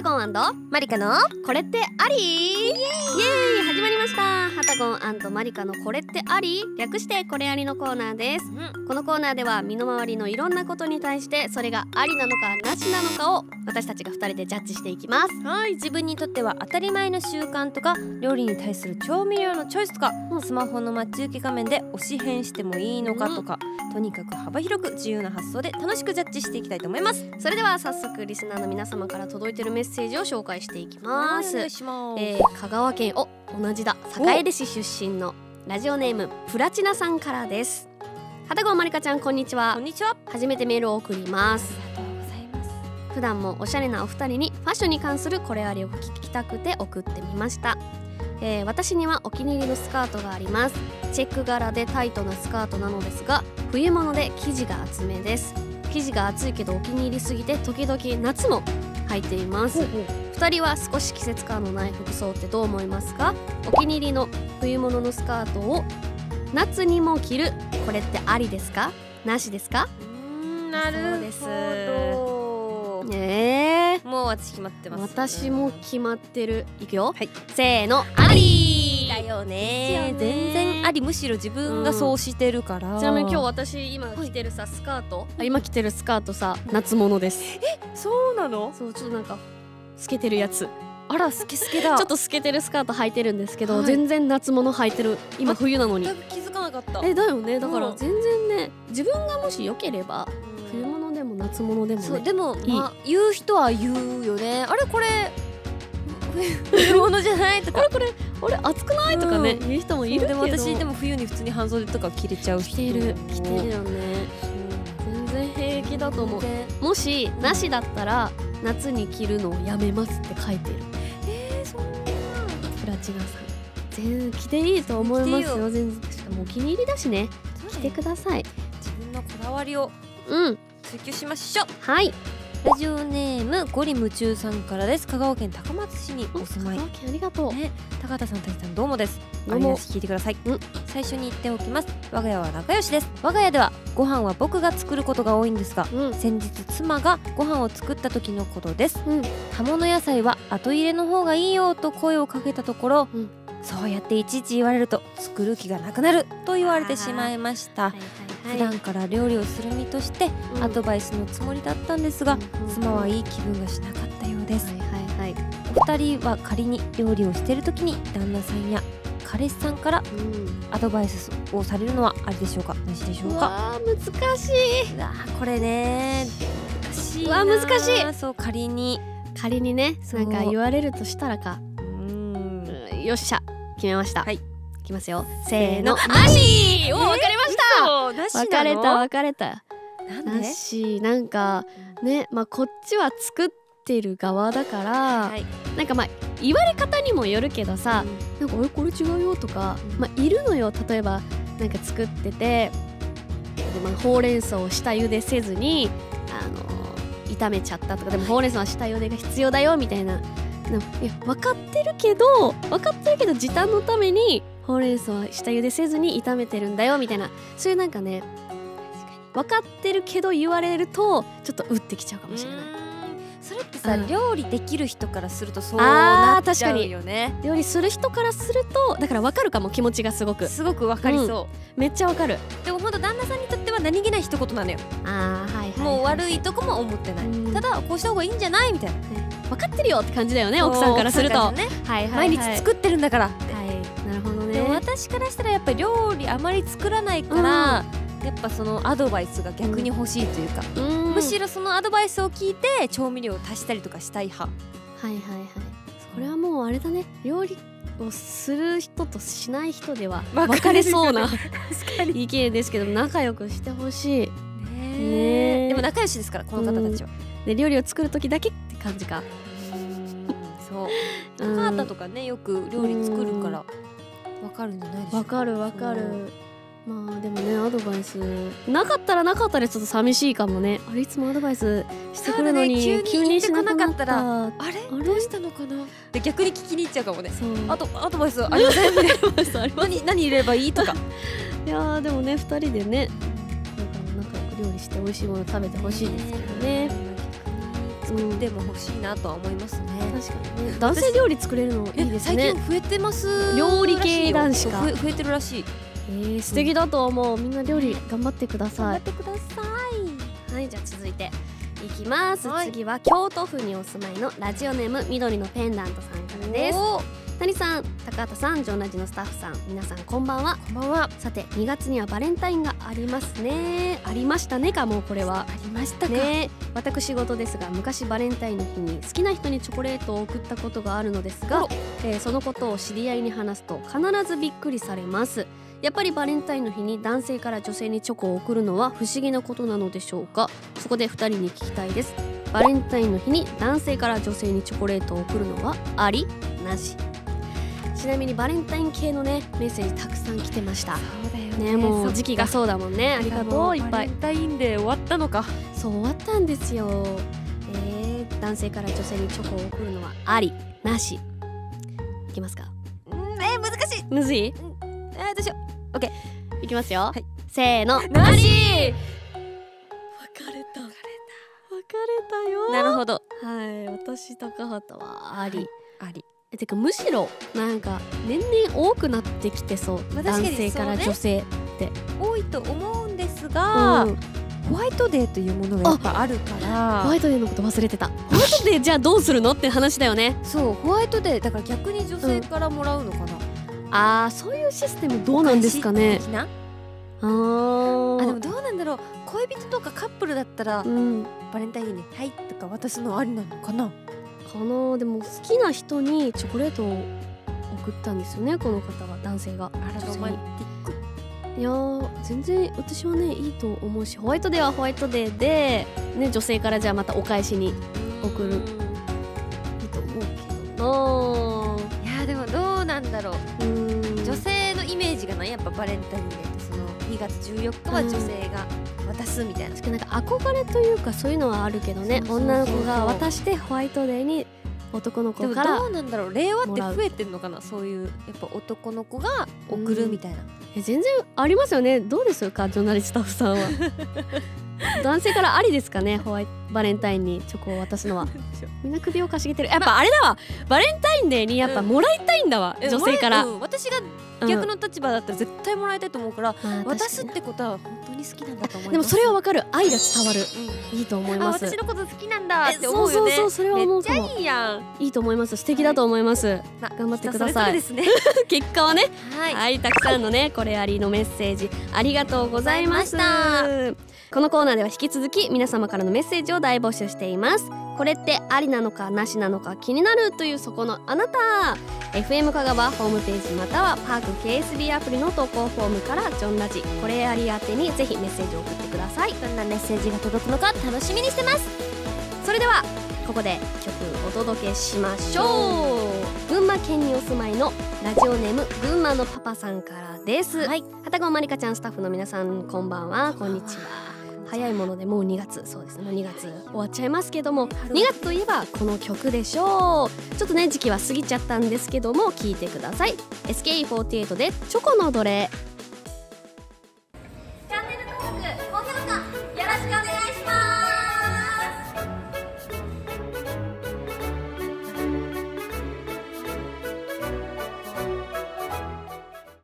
タゴン& マリカのこれってあり？イエーイ始まりました。ハタゴン&マリカのこれってあり？略してこれありのコーナーです。このコーナーでは身の回りのいろんなことに対してそれがありなのかなしなのかを私たちが2人でジャッジしていきます。 はい、自分にとっては当たり前の習慣とか料理に対する調味料のチョイスとか、スマホの待ち受け画面で推し変してもいいのかとか、とにかく幅広く自由な発想で楽しくジャッジしていきたいと思います。 それでは早速リスナーの皆様から届いているメッセージを紹介していきます。 お願いします。 香川県同じだ坂出市出身のラジオネームプラチナさんからです。はたごんまりかちゃん、こんにちは。 こんにちは。 初めてメールを送ります。 ありがとうございます。 普段もおしゃれなお二人にファッションに関するこれありを聞きたくて送ってみました。私にはお気に入りのスカートがあります。チェック柄でタイトなスカートなのですが、冬物で生地が厚めです。生地が厚いけどお気に入りすぎて時々夏も履いています。2人は少し季節感のない服装ってどう思いますか？お気に入りの冬物のスカートを夏にも着る、これってありですか？なしですか？ なるほど。もう私決まってます。 私も決まってる。いくよ、 はい、 せーの、ありだよね。全然あり、むしろ自分がそうしてるから、 ちなみに今日私今着てるさ、スカート、今着てるスカートさ、夏物です。 そうなの？ そう、ちょっとなんか透けてるやつ。 あら、スケスケだ。 ちょっと透けてるスカート履いてるんですけど、全然夏物履いてる。今冬なのに。 気づかなかった。 だよね。だから全然ね、自分がもし良ければ冬物でも夏物でもね。 そう、でも言う人は言うよね。あれこれ冬物じゃないとか、 これ暑くないとかね、言う人もいるけど。 でも私でも冬に普通に半袖とか着れちゃう人。 着てるよね。全然平気だと思う。もしなしだったら夏に着るのをやめますって書いてる。 そんなプラチナさん、全然着ていいと思いますよ。全然、しかもお気に入りだしね、着てください。 自分のこだわりを追求しましょう。 はい。 ラジオネームゴリ夢中さんからです。香川県高松市にお住まい。 香川県ありがとう。 高畑さん、たちさん、どうもです。 どうも。 聞いてください。最初に言っておきます。我が家は仲良しです。我が家ではご飯は僕が作ることが多いんですが、先日妻がご飯を作った時のことです。葉物野菜は後入れの方がいいよと声をかけたところ、そうやっていちいち言われると作る気がなくなると言われてしまいました。普段から料理をする身としてアドバイスのつもりだったんですが、妻はいい気分がしなかったようです。お二人は仮に料理をしている時に旦那さんや彼氏さんからアドバイスをされるのはありでしょうか、なしでしょうか？ 難しい。 これね、難しいな。 難しい。 そう、仮にね、なんか言われるとしたらか。よっしゃ、決めました。いきますよ。せーの、なし。分かれました。分かれた。なし。なんかね、こっちは作ってる側だから、なんか言われ方にもよるけどさ、なんかこれ違うよとかいるのよ。例えばなんか作ってて、ほうれん草を下茹でせずに炒めちゃったとか、でもほうれん草は下茹でが必要だよみたいな。いや、分かってるけど時短のためにほうれん草は下茹でせずに炒めてるんだよみたいな、そういうなんかね、分かってるけど言われるとちょっと打ってきちゃうかもしれない。 それってさ、料理できる人からするとそうなっちゃうよね。 料理する人からするとだから分かるかも。気持ちがすごく分かりそう。 めっちゃ分かる。 でもほんと旦那さんにとっては何気ない一言なのよ。もう悪いとこも思ってない。ただこうした方がいいんじゃないみたいな。 分かってるよって感じだよね、奥さんからすると。 毎日作ってるんだから。 なるほどね。 でも私からしたらやっぱり料理あまり作らないから、やっぱそのアドバイスが逆に欲しいというか、むしろそのアドバイスを聞いて調味料を足したりとかしたい派。 それはもうあれだね、料理をする人としない人では分かれそうな意見ですけど、仲良くしてほしいね。 でも仲良しですから、この方たちは。 で、料理を作る時だけって感じか。 そう、高畑とかね、よく料理作るから分かるんじゃないでしょうか。 分かる。でもね、アドバイスなかったらなかったでちょっと寂しいかもね。あれ、いつもアドバイスしてくるのに急にしなくなったら、 あれどうしたのかなで逆に聞きに行っちゃうかもね。アドバイスありませんみたいな。何入れればいいとか。 いやでもね、2人でね、これからも仲良く料理して美味しいもの食べてほしいですけどね。 作っても欲しいなとは思いますね。 確かにね。男性料理作れるのいいですね。 最近増えてます。 料理系男子か。 増えてるらしい。 素敵だと思う。みんな料理頑張ってください。 頑張ってください。 はい、じゃあ続いていきます。次は京都府にお住まいのラジオネーム緑のペンダントさんからです。谷さん、高畑さん、ジョンラジのスタッフさん、皆さんこんばんは。 こんばんは。 さて、2月にはバレンタインがありますね。ありましたねか、もうこれは。 ありましたかね。私事ですが、昔バレンタインの日に好きな人にチョコレートを送ったことがあるのですが、そのことを知り合いに話すと必ずびっくりされます。やっぱりバレンタインの日に男性から女性にチョコを送るのは不思議なことなのでしょうか。そこで2人に聞きたいです。バレンタインの日に男性から女性にチョコレートを送るのはあり？なし？ちなみにバレンタイン系のねメッセージたくさん来てました。 そうだよね。もう時期がそうだもんね。ありがとう。いっぱい。 バレンタインデー終わったのか。 そう終わったんですよ。男性から女性にチョコを送るのはあり？なし？いきますか。 難しい。 むずい？ どうしよう。オッケー。いきますよ。 はい。 せーの。 なし。 別れたよ。 なるほど。 はい。私高畑はあり。 あり。 てかむしろなんか年々多くなってきてそう。男性から女性って多いと思うんですが、ホワイトデーというものがやっぱあるから。 ホワイトデーのこと忘れてた。ホワイトデーじゃあどうするのって話だよね。 そう、ホワイトデーだから逆に女性からもらうのかな。 そういうシステムどうなんですかね。 でもどうなんだろう。恋人とかカップルだったら、バレンタインにはいとか渡すのありなのかな。 でも好きな人にチョコレートを送ったんですよね、この方は。男性が。 ロマンティック。 いや全然私はねいいと思うし、ホワイトデーはホワイトデーで、ね、女性からじゃあまたお返しに送るいいと思うけどな。 いやでもどうなんだろう。女性のイメージがない。やっぱバレンタインデーってその2月14日は女性が渡すみたいな。 確かになんか憧れというかそういうのはあるけどね。女の子が渡してホワイトデーに男の子から。 でもどうなんだろう。令和って増えてるのかな。そういうやっぱ男の子が送るみたいな。 全然ありますよね。どうですか、ジョナリスタッフさんは。男性からありですかね、バレンタインにチョコを渡すのは。みんな首をかしげてる。やっぱあれだわ、バレンタインデーにやっぱもらいたいんだわ、女性から。 私が逆の立場だったら絶対もらいたいと思うから、渡すってことは本当に好きなんだと思います。 でもそれはわかる。愛が伝わる。いいと思います。 私のこと好きなんだって思うよね。 そうそれは思う。 めっちゃいいやん。 いいと思います。素敵だと思います。頑張ってください。結果はね。はい、たくさんのねこれありのメッセージありがとうございました。このコーナーでは引き続き皆様からのメッセージを大募集しています。これってありなのかなしなのか気になるというそこのあなた、 FM 香川ホームページまたはパーク KSB アプリの投稿フォームからジョンラジこれあり宛てにぜひメッセージを送ってください。 どんなメッセージが届くのか楽しみにしてます。 それではここで曲お届けしましょう。群馬県にお住まいのラジオネーム群馬のパパさんからです。はたごまりかちゃん、スタッフの皆さんこんばんは。こんにちは。早いものでもう2月、そうですね、2月終わっちゃいますけども、2月といえばこの曲でしょう。ちょっとね時期は過ぎちゃったんですけども聴いてください。SKE48 でチョコの奴隷。